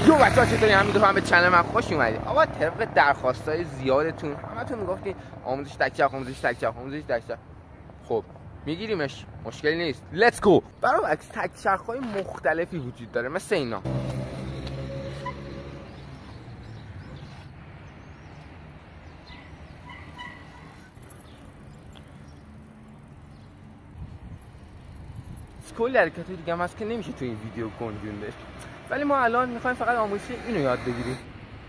یو بچه‌ها چطوری؟ همین دفعه به چنل من خوش اومدید. آقا طبق درخواستای زیادتون همتون میگفتین آموزش تکچرخ، آموزش تکچرخ، آموزش تکچرخ. خب میگیریمش، مشکلی نیست. لتس گو. برعکس تکچرخ‌های مختلفی وجود داره مثل اینا. کلی حرکت دیگه هم هست که نمیشه تو این ویدیو گنجوندش، ولی ما الان میخوایم فقط آموزش اینو یاد بگیریم.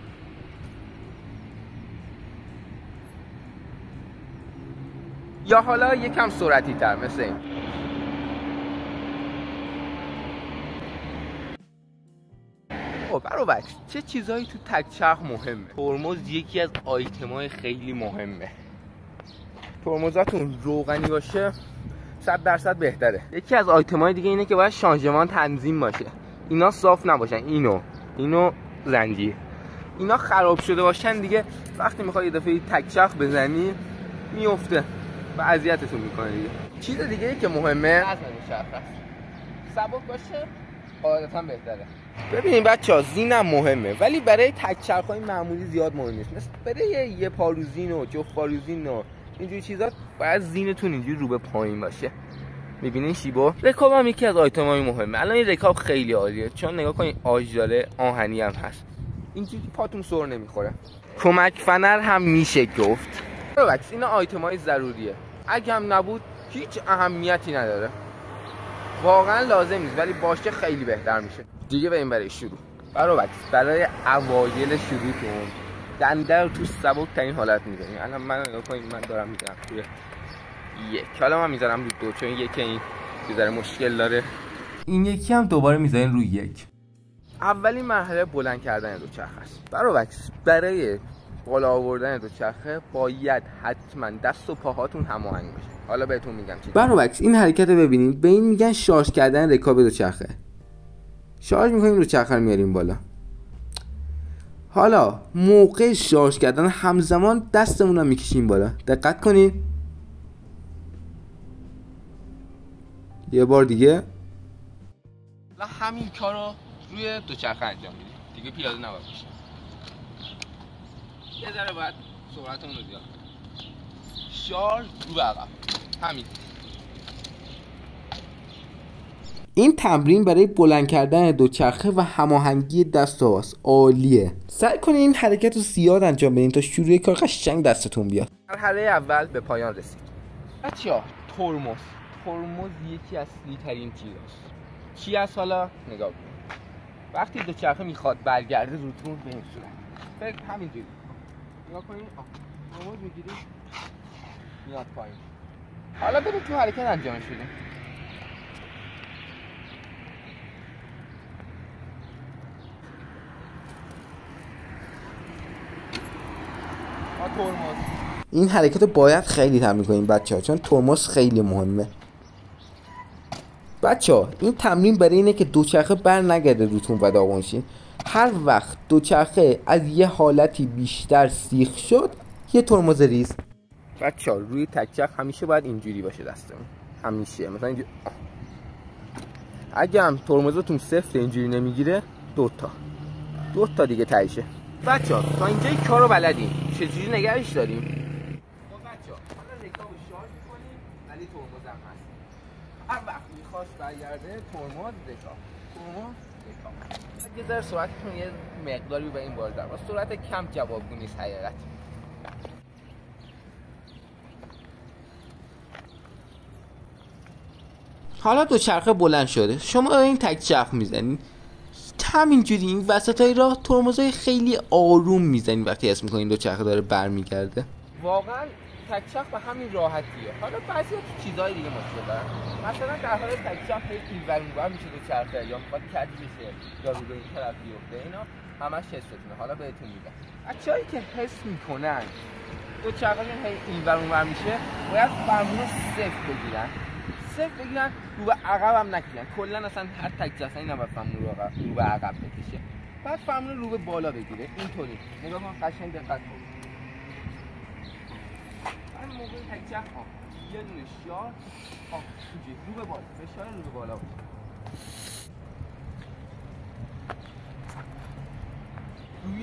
یا حالا یکم سرعتی تر مثل این. برعکس چه چیزایی تو تکچرخ مهمه؟ ترمز یکی از آیتمای خیلی مهمه. ترمزاتون روغنی باشه 100% بهتره. یکی از آیتمای دیگه اینه که باید شانژمان تنظیم باشه. اینا صاف نباشن، اینو زنجیر. اینا خراب شده باشن دیگه وقتی میخوای یه دفعه تکچرخ بزنی میفته و اذیتتون میکنه دیگه. چیز دیگه ای که مهمه وزن چرخ است. سبک باشه عادتا بهتره. ببینید بچه‌ها زینم مهمه، ولی برای تکچرخ‌های معمولی زیاد مهم نیست. مثل برای یه پاروزین و جفت پاروزین و اینجوری چیزا باید زینتون اینجوری رو به پایین باشه. میبینین شیبو؟ رکاب هم یکی از آیتم‌های مهمه. الان این رکاب خیلی عالیه چون نگاه کنین آژ داره، آهنی هم هست. اینجوری پاتون سر نمیخوره. کمک فنر هم میشه گفت. برعکس اینا آیتم‌های ضروریه. اگه هم نبود هیچ اهمیتی نداره. واقعا لازم نیست، ولی باشه خیلی بهتر میشه. دیگه بریم برای شروع. برای اوایل شروعتون دنده رو تو سبک ترین حالت میزنیم. الان من نگاه کنید، من دارم میزنم توی یک، حالا من میذارم رو دو چون یک این بیزاره مشکل داره. این یکی هم دوباره میذارین روی یک. اولین مرحله بلند کردن دوچرخه است. برعکس برای بالا آوردن دوچرخه باید حتما دست و پاهاتون هماهنگ باشه. حالا بهتون میگم چی. برعکس این حرکت رو ببینید، به این میگن شارژ کردن رکاب دوچرخه. شارژ میکنیم دوچرخه رو میاریم بالا. حالا موقع شارژ کردن همزمان دستمون رو میکشیم بالا. دقت کنید. یه بار دیگه. همین کارو روی دوچرخه انجام میدیم. دیگه پیاده نباید بشه. یه ذره باید سرعتمون رو زیاد کنیم. شارژ رو به عقب. همین. این تمرین برای بلند کردن دوچرخه و هماهنگی دست و پاست. عالیه. سعی کنید این حرکت رو زیاد انجام بدین تا شروع کار قشنگ دستتون بیاد. مرحله اول به پایان رسید. بچه‌ها ترمز یکی از اصلی ترین چیزاست. چی از حالا نگاه کنید. وقتی دوچرخه میخواد برگرده روتون به این صورت. فکر همینجوری. نگاه کنید. ترمز میگیرید میاد پایین. حالا بریم تو حرکت انجامش بدیم. این حرکت رو باید خیلی تمرین کنیم بچه‌ها، چون ترمز خیلی مهمه. بچه‌ها این تمرین برای اینه که دوچرخه بر نگرده روتون و داغون شین. هر وقت دوچرخه از یه حالتی بیشتر سیخ شد یه ترمز ریز. بچه‌ها روی تکچرخ همیشه باید اینجوری باشه دستمون. همیشه مثلا اینجوری. اگه هم ترمزتون صفر اینجوری نمیگیره دو تا دیگه تایشه. بچه‌ها تا اینجای کارو بلدیم. چجوری نگهش داریم؟ خب بچه‌ها حالا رکابو شارژ کنیم ولی ترمز هم هست. هر وقت می‌خواست برگرده ترمز رکاب. اگه در سرعتتون یه مقداری به این بار در با سرعت کم جوابگو نیست حقیقت. حالا دوچرخه بلند شده. شما این تکچرخ میزنین. همینجوری این وسطای راه ترمزای خیلی آروم میزنین وقتی حس میکنین دوچرخه داره برمیگرده. واقعا تکچرخ به همین راحتیه. حالا بعضی چیزای دیگه مشکل دارن. مثلا در حال تکچرخ اینور اونور میشه دوچرخه یا میخواد کج بشه یا رو به این طرف بیفته. اینا همش حستونه. حالا بهتون میگم. بچه‌هایی که حس میکنن دوچرخه اینور اونور میشه باید فرمون رو صفر بگیرن. رو به عقب هم نکشن. کلا اصلا هر تکچرخی نباید فرمون رو به عقب بکشه. بعد فرمون رو به بالا بگیره. اینطوری. نگاه کن قشنگ دقت کن. من موقع تکچرخ یه دونه شار اینجوری رو به بالا. فشار رو به بالا باشه.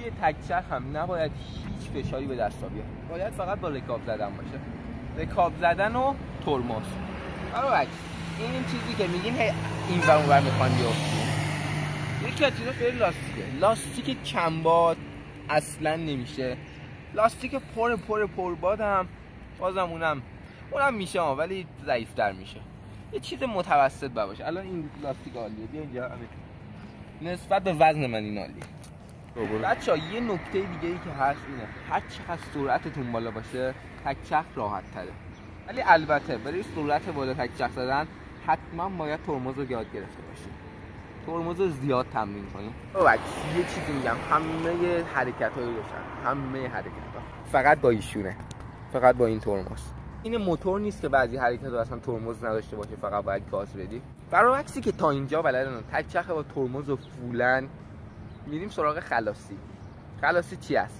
روی تک چرخ هم نباید هیچ فشاری به دست بیاد، باید فقط با رکاب زدن باشه، رکاب زدن و ترمز. برعکس این چیزی که میگین هی این ور اون ور میخوان بیافتیم، یکی از چیزا خیلی لاستیک کمباد اصلا نمیشه، لاستیک پرباد هم بازم اونم میشه ولی ضعیف‌تر میشه، یه چیز متوسط باشه. الان این لاستیک عالیه، بیا اینجا نسبت به وزن من این عالیه. بچه‌ها یه نکته دیگه ای که هست اینه، هر چقدر سرعتتون بالا باشه تک چرخ راحت تره، ولی البته برای سرعت بالا تک چرخ زدن حتما باید ترمز رو یاد گرفته باشید، ترمز رو زیاد تمرین کنید. یه چیزی میگم، همه حرکت‌های روشن، همه حرکت‌ها فقط با ایشونه، فقط با این ترمز. این موتور نیست که بعضی حرکت‌ها اصلا ترمز نداشته باشه، فقط باید گاز بدی. برعکسی که تا اینجا بلدن تک چرخ با ترمز و فولن، میریم سراغ خلاصی. خلاصی چی است؟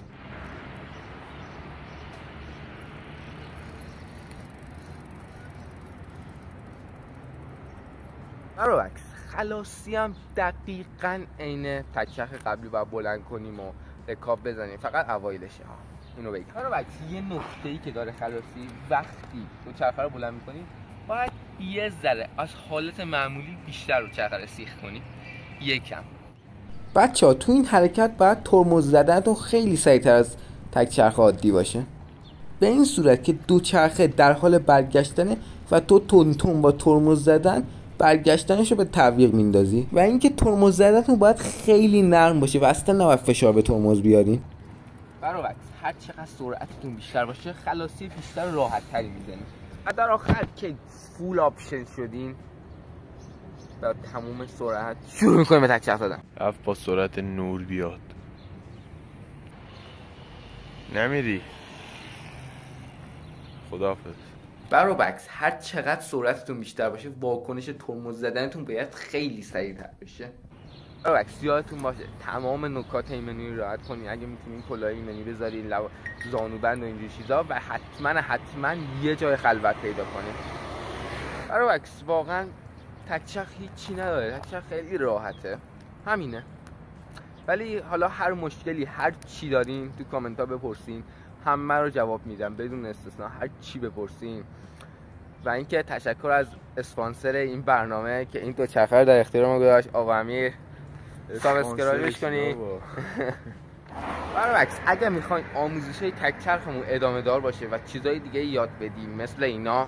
برعکس خلاصی هم دقیقاً عین تک چرخ قبلی باید بلند کنیم و رکاب بزنیم، فقط اوایلشه ها. اینو بگم. برعکس یه نکته‌ای که داره خلاصی، وقتی دو چرخه رو بلند می‌کنی باید یه ذره از حالت معمولی بیشتر رو چرخه رو سیخ کنی، یکم. بچه‌ها تو این حرکت باید ترمز زدنتون خیلی سریع‌تر از تک چرخ عادی باشه، به این صورت که دو چرخه در حال برگشتنه و تو تون با ترمز زدن برگشتنش رو به تعویق میندازی، و اینکه ترمز زدنتون باید خیلی نرم باشه و اصلا نباید فشار به ترمز بیارین. برعکس هر چقدر سرعتتون بیشتر باشه خلاصی بیشتر راحت تری میزنید. و در آخر که فول آپشن شدین با تموم سرعت شروع میکنیم به تک چرخ زدن. رفت با سرعت نور بیاد. نمیری. خداحافظ. برعکس هر چقدر سرعتتون بیشتر باشه واکنش ترمز زدنتون باید خیلی سریع‌تر بشه. برعکس یادتون باشه تمام نکات ایمنی رو رعایت کنید، اگه میتونین کلاه ایمنی بذارین، زانوبند و اینجور چیزا، و حتما یه جای خلوت پیدا کنید. برعکس واقعا تک چرخ هیچی نداره، تک چرخ خیلی راحته، همینه. ولی حالا هر مشکلی هر چی دارین تو کامنت ها بپرسین، همه رو جواب میدم بدون استثنا، هر چی بپرسین. و اینکه تشکر از اسپانسر این برنامه که این دو چرخه رو در اختیار ما گذاشت، آقا امیر، سابسکرایبش کنی. برعکس اگه میخواین آموزش‌های تک چرخمون ادامه دار باشه و چیزای دیگه یاد بدیم مثل اینا،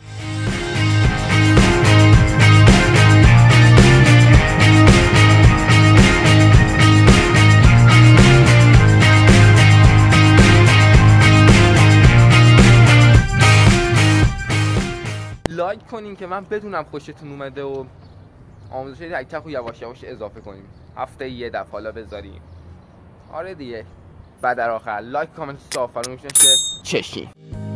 لایک کنین که من بدونم خوشتون اومده و آموزش تک چرخ رو یواش یواش اضافه کنیم، هفته یه دفعه حالا بذاریم. آره دیگه. و در آخر لایک کامنت فراموش نشه. چشی.